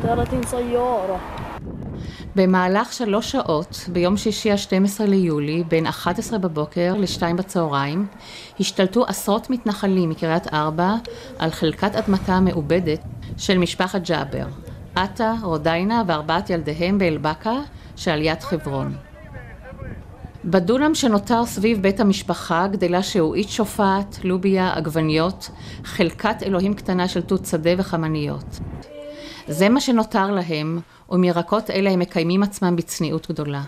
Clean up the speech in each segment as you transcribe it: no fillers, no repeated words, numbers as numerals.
במהלך 3 שעות, ביום שישי ה-12 ליולי, בין 11 בבוקר ל-2 בצהריים, השתלטו עשרות מתנחלים מקריית ארבע על חלקת אדמתה המעובדת של משפחת ג'אבר, עטה, רודיינה ו4 ילדיהם באלבקה שעל יד חברון. בדונם שנותר סביב בית המשפחה גדלה שעועית שופעת, לוביה, עגבניות, חלקת אלוהים קטנה של תות שדה וחמניות. זה מה שנותר להם, ומירקות אלה הם מקיימים עצמם בצניעות גדולה.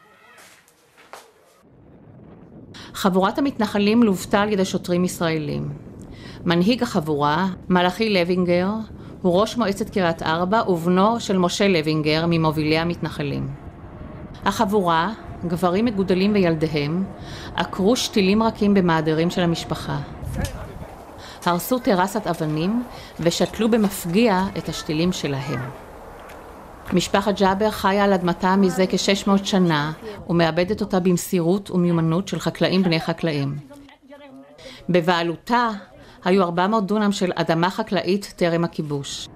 חבורת המתנחלים לוותה על ידי שוטרים ישראלים. מנהיג החבורה, מלאכי לוינגר, הוא ראש מועצת קריית ארבע ובנו של משה לוינגר ממובילי המתנחלים. החבורה, גברים מגודלים וילדיהם, עקרו שתילים רכים במעדרים של המשפחה. הרסו טרסת אבנים ושתלו במפגיע את השתילים שלהם. משפחת ג'אבר חיה על אדמתה מזה כ-600 שנה ומאבדת אותה במסירות ומיומנות של חקלאים בני חקלאים. בבעלותה היו 400 דונם של אדמה חקלאית טרם הכיבוש.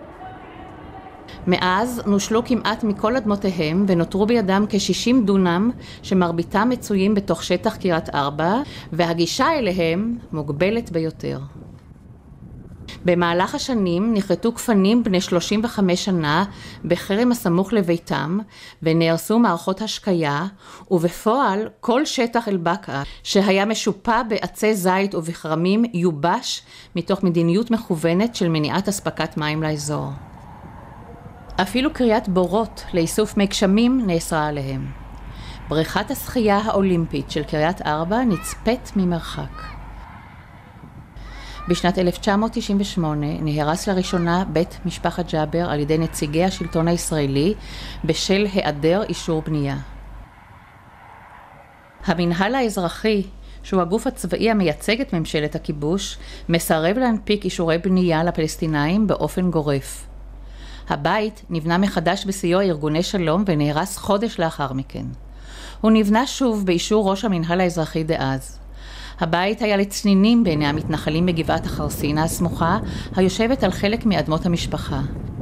מאז נושלו כמעט מכל אדמותיהם ונותרו בידם כ-60 דונם שמרביתם מצויים בתוך שטח קריית ארבע והגישה אליהם מוגבלת ביותר. במהלך השנים נחרטו כפנים בני 35 שנה בחרם הסמוך לביתם ונהרסו מערכות השקיה, ובפועל כל שטח אלבקה שהיה משופע בעצי זית ובחרמים יובש מתוך מדיניות מכוונת של מניעת אספקת מים לאזור. אפילו קריאת בורות לאיסוף מי גשמים נאסרה עליהם. בריכת השחייה האולימפית של קריית ארבע נצפית ממרחק. בשנת 1998 נהרס לראשונה בית משפחת ג'אבר על ידי נציגי השלטון הישראלי בשל היעדר אישור בנייה. המנהל האזרחי, שהוא הגוף הצבאי המייצג את ממשלת הכיבוש, מסרב להנפיק אישורי בנייה לפלסטינאים באופן גורף. הבית נבנה מחדש בסיוע ארגוני שלום ונהרס חודש לאחר מכן. הוא נבנה שוב באישור ראש המנהל האזרחי דאז. הבית היה לצנינים בעיני המתנחלים בגבעת החרסינה הסמוכה, היושבת על חלק מאדמות המשפחה.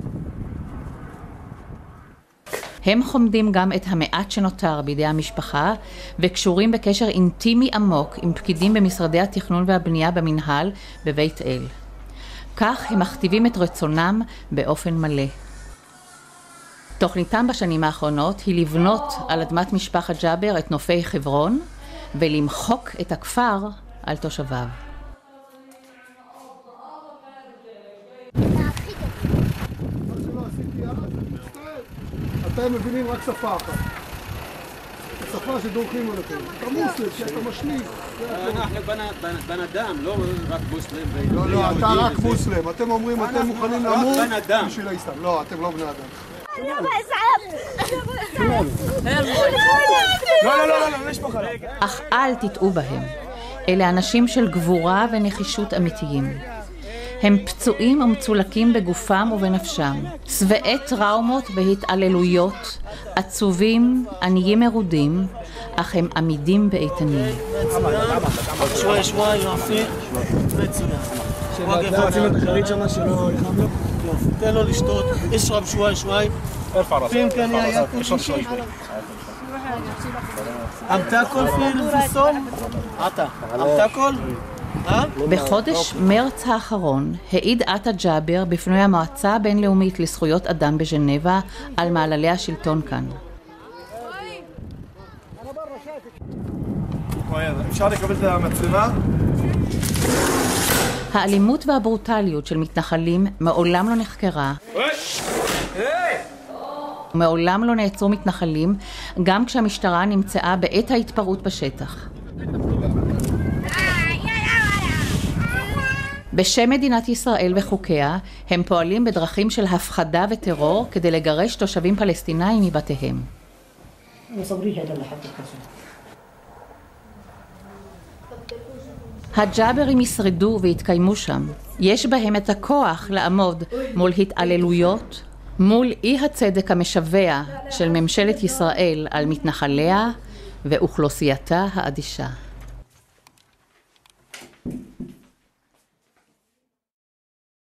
הם חומדים גם את המעט שנותר בידי המשפחה, וקשורים בקשר אינטימי עמוק עם פקידים במשרדי התכנון והבנייה במנהל בבית אל. כך הם מכתיבים את רצונם באופן מלא. תוכניתם בשנים האחרונות היא לבנות על אדמת משפחת ג'אבר את נופי חברון, ולמחוק את הכפר על תושביו. אתם מבינים רק שפה אחת. השפה שדורכים עליכם. אתה מוסלם, כי אתה משליך. אנחנו בן אדם, לא רק מוסלם. לא, אתה רק מוסלם. אתם אומרים, אתם מוכנים למות בשביל האסלאם. לא, אתם לא בני אדם. אך אל תטעו בהם. אלה אנשים של גבורה ונחישות אמיתיים. הם פצועים ומצולקים בגופם ובנפשם, שבעי טראומות והתעללויות, עצובים, עניים מרודים, אך הם עמידים ואיתנים. שוואי, יופי. רוצים את החרית שמה שלא יחם לו? תן לו לשתות, ישרב שוואי. فين كان ياكل شيء عم تاكل في الصوم عطا عم تاكل בחודש מרץ האחרון העיד עטה ג'אבר בפני המועצה הבינלאומית לזכויות אדם בז'נבה על מעללי השלטון כאן. אפשר לקבל את המצלמה? האלימות והברוטליות של מתנחלים מעולם לא נחקרה. מעולם לא נעצרו מתנחלים, גם כשהמשטרה נמצאה בעת ההתפרעות בשטח. בשם מדינת ישראל וחוקיה, הם פועלים בדרכים של הפחדה וטרור כדי לגרש תושבים פלסטינאים מבתיהם. הג'אברים ישרדו והתקיימו שם. יש בהם את הכוח לעמוד מול התעללויות, מול אי הצדק המשווע של ממשלת ישראל על מתנחליה ואוכלוסייתה האדישה.